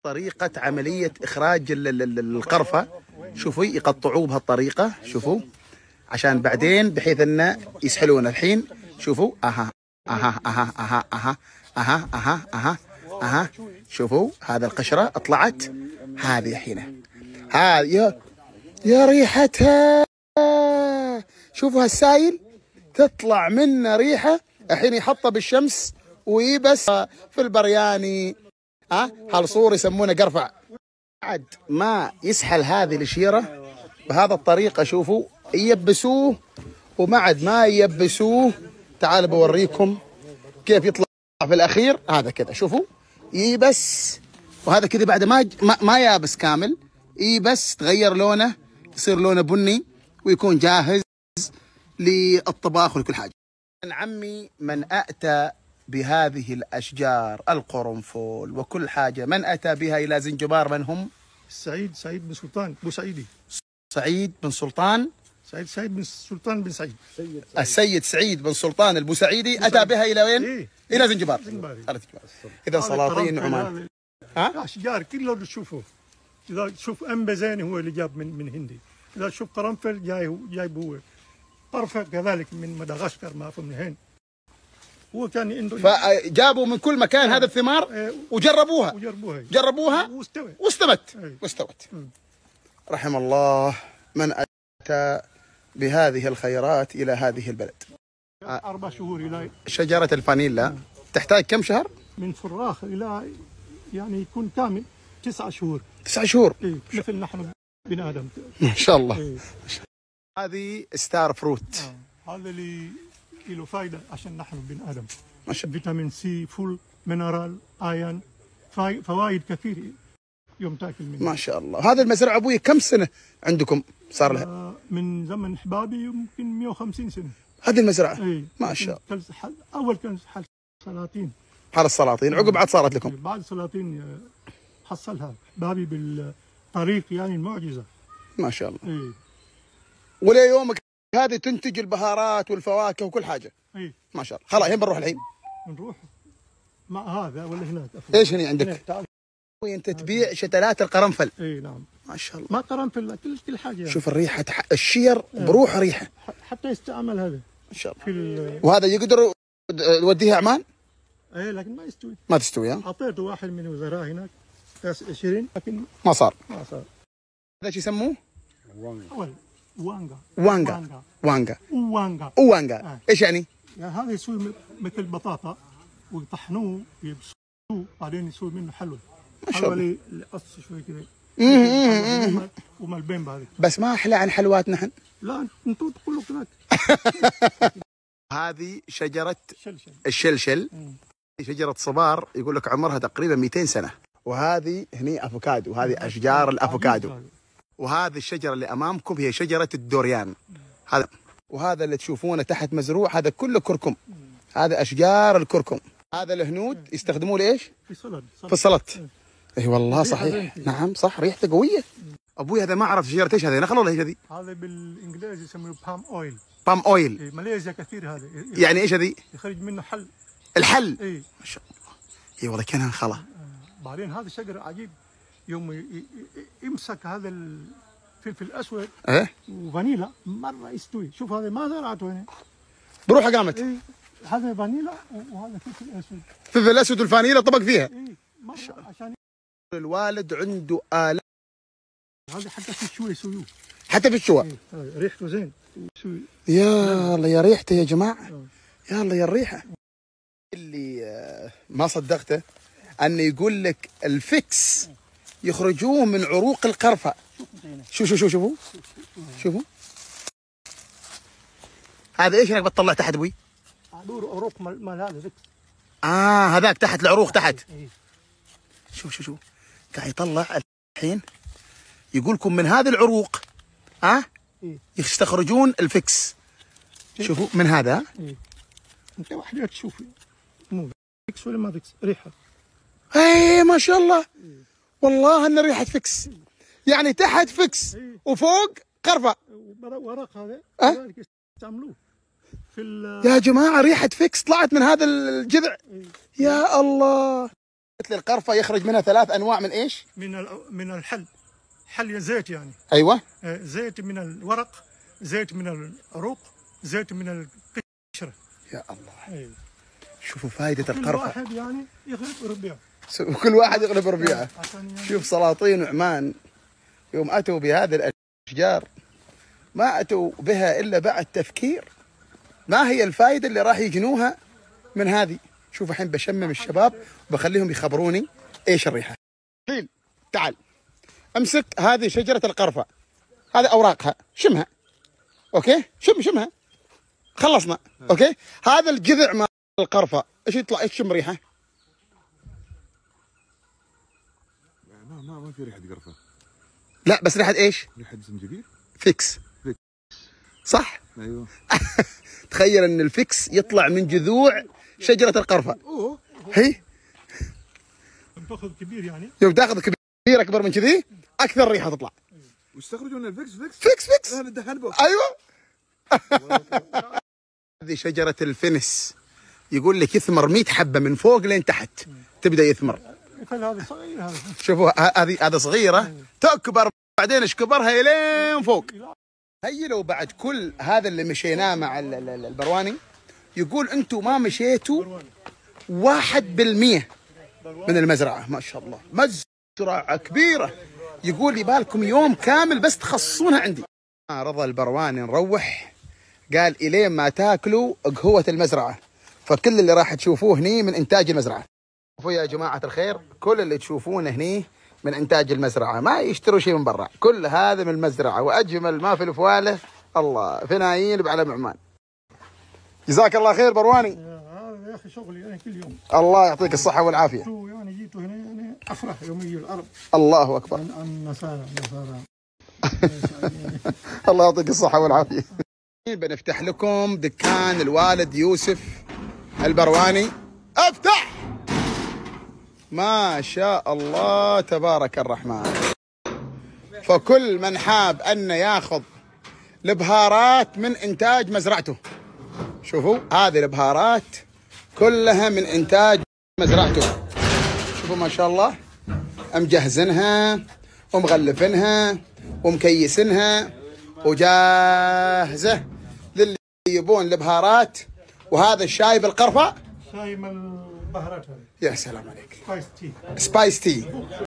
طريقة عملية إخراج القرفة. شوفوا يقطعوه بهالطريقة، شوفوا عشان بعدين بحيث أنه يسحلونه. الحين شوفوا أها شوفوا هذا القشرة طلعت، هذه الحين هذه يا ريحتها، شوفوا هالسايل تطلع منه ريحة. الحين يحطه بالشمس ويبس في البرياني، هالصور يسمونه قرفع. بعد ما يسحل هذه الشيرة بهذا الطريقة، شوفوا ييبسوه، وبعد ما ييبسوه تعال بوريكم كيف يطلع في الأخير. هذا كذا شوفوا يبس، وهذا كذا بعد ما يابس كامل، يبس تغير لونه، يصير لونه بني ويكون جاهز للطباخ ولكل حاجة. من عمي من أتى بهذه الأشجار القرنفل وكل حاجة، من أتى بها إلى زنجبار من هم؟ سعيد بن سلطان بوسعيدي. سعيد بن سلطان بن سلطان بن سعيد. السيد سعيد بن سلطان البوسعيدي أتى بها إلى وين؟ إيه؟ إلى زنجبار. إذا سلاطين عمان. أشجار كله اللي تشوفه، إذا تشوف أنبزاني هو اللي جاب من هندي، إذا تشوف قرنفل جايب هو، قرفة كذلك من مدغشقر، ما أعرف من هين. هو كان عنده فجابوا من كل مكان هذا الثمار وجربوها واستوت. رحم الله من أتى بهذه الخيرات إلى هذه البلد. 4 شهور إلى شجرة الفانيلا تحتاج كم شهر؟ من فراخ إلى يعني يكون كامل 9 شهور. 9 شهور. إيه؟ مثل نحن بن آدم ما شاء الله. إيه؟ هذه ستار فروت. هذا اللي له فائدة عشان نحن بن آدم. ما شاء الله. فيتامين سي، فول، مينرال، ايون، فوائد كثير يوم تاكل منه. ما شاء الله. هذا المزرعة أبوي كم سنة عندكم صار لها؟ من زمن أحبابي يمكن 150 سنة. هذه المزرعة؟ ايه ما شاء الله. أول كان حال سلاطين. حال السلاطين، عقب بعد صارت لكم؟ بعد السلاطين حصلها أحبابي بالطريق، يعني المعجزة. ما شاء الله. ايه. وليه يومك هذه تنتج البهارات والفواكه وكل حاجة. ايه. ما شاء الله. خلاص وين بنروح الحين؟ نروح مع هذا ولا هناك؟ ايش هني عندك؟ تعال. انت تبيع شتلات القرنفل. اي نعم. ما شاء الله. ما قرنفل، كل حاجة يعني. شوف الريحة، الشير بروح ريحة. حتى يستعمل هذا. ما شاء الله. وهذا يقدر يوديها عمان؟ ايه لكن ما يستوي. ما تستوي. اعطيته واحد من الوزراء هناك 20 لكن ما صار. هذا ايش يسموه؟ وانجا. ايش يعني؟ يعني هذا يسوي مثل بطاطا ويطحنوه ويبسوه، بعدين يسوي منه حلوى. حلوى اللي قص شوي كذا وملبين بعد. بس ما احلى عن حلوات نحن. لا انتوا تقولوا كذاك. هذه شجرة الشلشل. شجرة صبار يقول لك عمرها تقريبا 200 سنة. وهذه هني افوكادو، هذه اشجار الافوكادو. وهذه الشجرة اللي امامكم هي شجرة الدوريان. هذا وهذا اللي تشوفونه تحت مزروع هذا كله كركم. هذا اشجار الكركم. هذا الهنود يستخدموه ليش؟ في السلطة. اي والله صحيح. نعم صح، ريحته قوية. ابوي هذا ما اعرف شجرة ايش هذه، نخل ولا ايش هذه؟ هذا بالانجليزي يسموه بالم اويل. إيه ماليزيا كثير هذا. يعني ايش هذه؟ يخرج منه حل. الحل. اي ما شاء الله. اي والله كان خلا. بعدين هذا شجر عجيب، يوم يمسك هذا الفلفل الاسود وفانيلا مره يستوي. شوف هذا ما زرعته هنا، بروحها قامت. إيه هذا فانيلا وهذا فلفل اسود. فلفل اسود والفانيلا طبق فيها. إيه ما شاء الله. عشان الوالد عنده آلة. هذا حتى في الشوي يسووه. حتى في الشوى. إيه ريحته زين. يا الله يا ريحته يا جماعه. يا الله يا الريحه. اللي ما صدقته انه يقول لك الفكس يخرجوه من عروق القرفة. شوفوا هذا ايش هناك بتطلع تحت ابوي؟ عروق مال هذا فكس. هذاك تحت العروق تحت. شوف قاعد يطلع الحين. يقول لكم من هذه العروق يستخرجون الفكس. شوفوا من هذا. انت واحد تشوفي مو فكس ولا ما فكس، ريحه. اي ما شاء الله. والله ان ريحه فكس. يعني تحت فكس وفوق قرفه. ورق هذا يستعملوه في يا جماعه ريحه فكس طلعت من هذا الجذع. يا الله. مثل القرفه يخرج منها 3 انواع من ايش؟ من الحل، حل زيت يعني. ايوه. زيت من الورق، زيت من العروق، زيت من القشره. يا الله. أيوة. شوفوا فائده كل القرفه. واحد يعني يغلب ربيعه. كل واحد يغلب ربيعه. شوف سلاطين عمان يوم اتوا بهذه الاشجار ما اتوا بها الا بعد تفكير. ما هي الفائده اللي راح يجنوها من هذه؟ شوف الحين بشمم الشباب وبخليهم يخبروني ايش الريحه. الحين تعال امسك هذه شجره القرفه، هذه اوراقها، شمها. اوكي، شمها. خلصنا. اوكي، هذا الجذع مال القرفه ايش يطلع؟ ايش شم ريحه؟ ما في ريحه قرفه. لا بس ريحه ايش؟ ريحه زنجبيل. فيكس. صح؟ ايوه. تخيل ان الفيكس يطلع من جذوع شجره القرفه. اوه. هي تاخذ كبير يعني. يوم تاخذ كبير اكبر من كذي اكثر ريحه تطلع. ويستخرجوا من الفيكس. فيكس. هذا الدهان بوكس. ايوه. هذه شجره الفنس، يقول لك يثمر 100 حبه من فوق لين تحت تبدا يثمر. هذا صغير هذا. شوفوا هذه صغيره تكبر بعدين ايش كبرها لين فوق. هي لو بعد كل هذا اللي مشيناه مع البرواني يقول انتم ما مشيتوا 1% من المزرعه. ما شاء الله مزرعه كبيره. يقول لي بالكم يوم كامل بس تخصصونها عندي. رضى البرواني نروح، قال الين ما تاكلوا قهوه المزرعه، فكل اللي راح تشوفوه هني من انتاج المزرعه. شوفوا يا جماعه الخير، كل اللي تشوفونه هني من انتاج المزرعه، ما يشتروا شيء من برا، كل هذا من المزرعه، واجمل ما في الفواله الله فنايل بعلم عمان. جزاك الله خير برواني. هذا يا اخي شغلي انا كل يوم. الله يعطيك الصحه والعافيه. يعني جيت هنا يعني افرح يوم يجي العرب. الله اكبر. النصارى. الله يعطيك الصحه والعافيه. بنفتح لكم دكان الوالد يوسف البرواني. افتح. ما شاء الله تبارك الرحمن. فكل من حاب أن ياخذ البهارات من إنتاج مزرعته، شوفوا هذه البهارات كلها من إنتاج مزرعته. شوفوا ما شاء الله مجهزنها ومغلفنها ومكيسنها وجاهزة للي يبون البهارات. وهذا الشاي بالقرفة، شاي من البهارات هذه. يا سلام عليك. سبايس تي. سبايس تي.